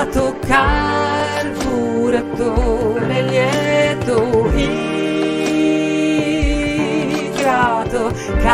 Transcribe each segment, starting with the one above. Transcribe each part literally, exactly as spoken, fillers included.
Ingrato carburatore lieto, ingrato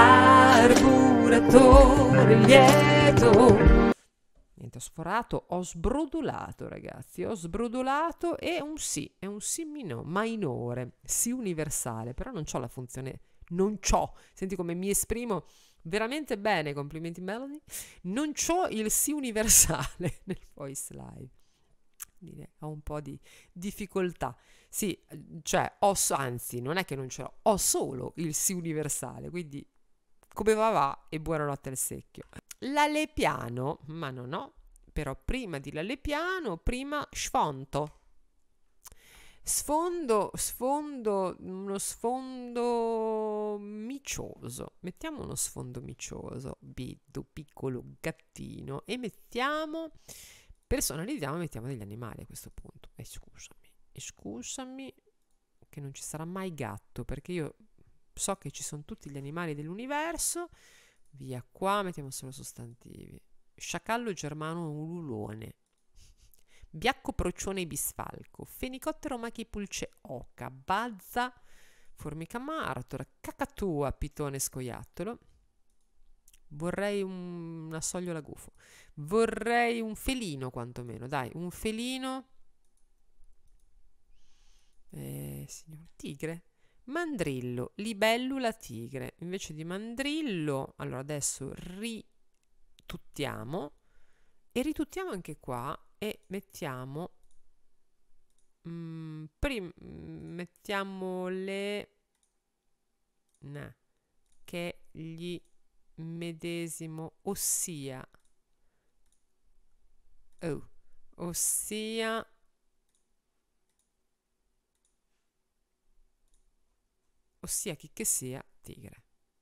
carburatore lieto. Niente, ho sforato, ho sbrodolato, ragazzi, ho sbrodolato. E un sì, è un sì mino, minore, sì universale, però non c'ho la funzione, non c'ho, senti come mi esprimo veramente bene, complimenti Melody, non c'ho il sì universale nel voice live, quindi ho un po' di difficoltà. Sì, cioè, ho, anzi, non è che non ce l'ho, ho solo il sì universale, quindi come va va e buonanotte al secchio. L'alepiano, ma non ho, però prima di l'alepiano, prima sfonto. Sfondo, sfondo, uno sfondo micioso. Mettiamo uno sfondo micioso, biddo, piccolo, gattino, e mettiamo, personalizziamo, mettiamo degli animali a questo punto. E scusami, e scusami che non ci sarà mai gatto, perché io so che ci sono tutti gli animali dell'universo. Via qua, mettiamo solo sostantivi. Sciacallo germano ululone, biacco procione bisfalco, fenicottero machipulce oca, bazza, formica martora, cacatua, pitone scoiattolo. Vorrei un, una sogliola gufo. Vorrei un felino quantomeno, dai, un felino. Eh, signor tigre. Mandrillo, libellula, tigre. Invece di mandrillo, allora adesso rituttiamo e rituttiamo anche qua e mettiamo mm, prim, mettiamo le nah, che gli medesimo, ossia oh, ossia ossia chi che sia tigre.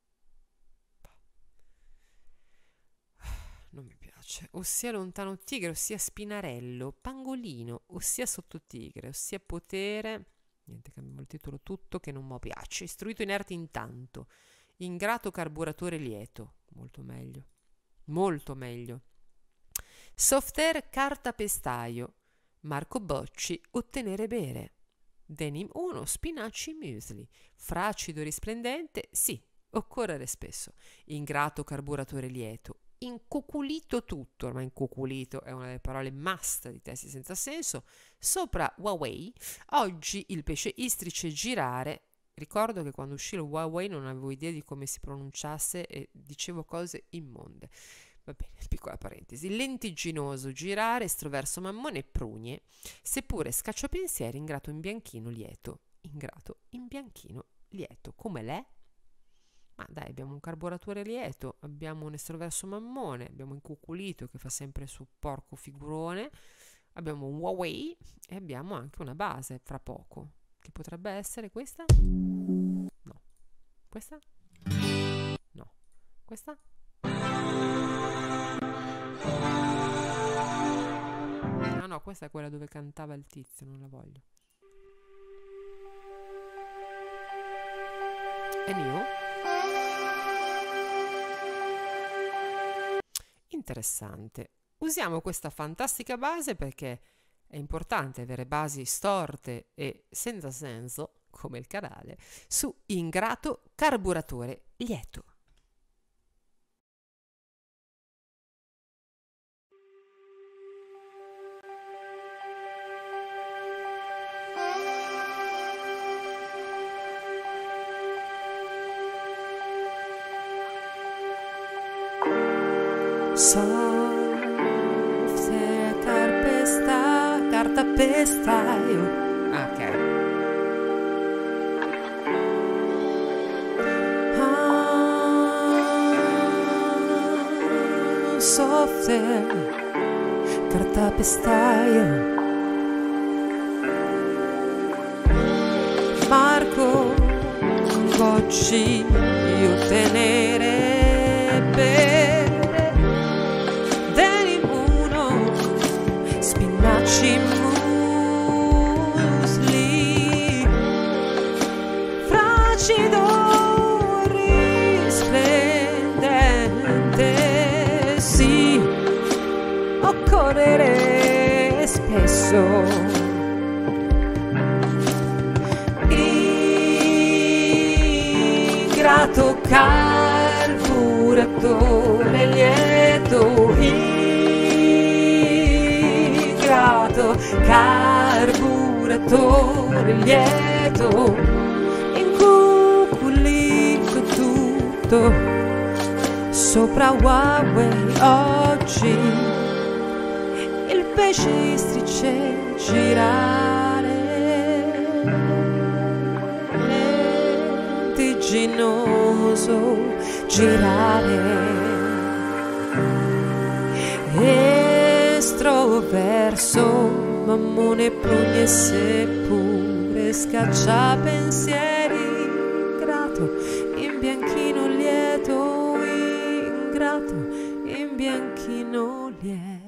Non mi piace. Ossia lontano tigre, ossia spinarello, pangolino, ossia sottotigre, ossia potere. Niente, cambiamo il titolo tutto che non mi piace. Istruito inerte intanto. Ingrato carburatore lieto. Molto meglio. Molto meglio. Software carta pestaio. Marco Bocci, ottenere bere. Denim uno, spinaci muesli. Fracido risplendente, sì, occorrere spesso. Ingrato carburatore lieto. Incuculito tutto, ormai incuculito è una delle parole must di testi senza senso. Sopra Huawei, oggi il pesce istrice girare. Ricordo che quando uscì il Huawei non avevo idea di come si pronunciasse e dicevo cose immonde. Va bene, piccola parentesi. Lentigginoso, girare, estroverso mammone e prugne, seppure scacciapensieri, ingrato in bianchino lieto. Ingrato in bianchino lieto. Come l'è? Ma dai, abbiamo un carburatore lieto, abbiamo un estroverso mammone, abbiamo incuculito che fa sempre su porco figurone, abbiamo un Huawei e abbiamo anche una base fra poco, che potrebbe essere questa? No. Questa? No. Questa? Ah no, questa è quella dove cantava il tizio, non la voglio. È mio? Interessante. Usiamo questa fantastica base perché è importante avere basi storte e senza senso, come il canale, su ingrato carburatore lieto. Software carpesta, carta pestaio. Ah, ok. Ah, software carta pestaio. Marco Bocci, io tenerebbe. Musli, fracido risplendente, sì, occorrere verso. Ingrato carburatore lieto, ingrato carburatore lieto, incuculico tutto sopra Huawei oggi, il pesce strisce girare, vertiginoso girare, estroverso, mammone, prugne, seppure scaccia pensieri, ingrato, in bianchino lieto, ingrato, in bianchino lieto.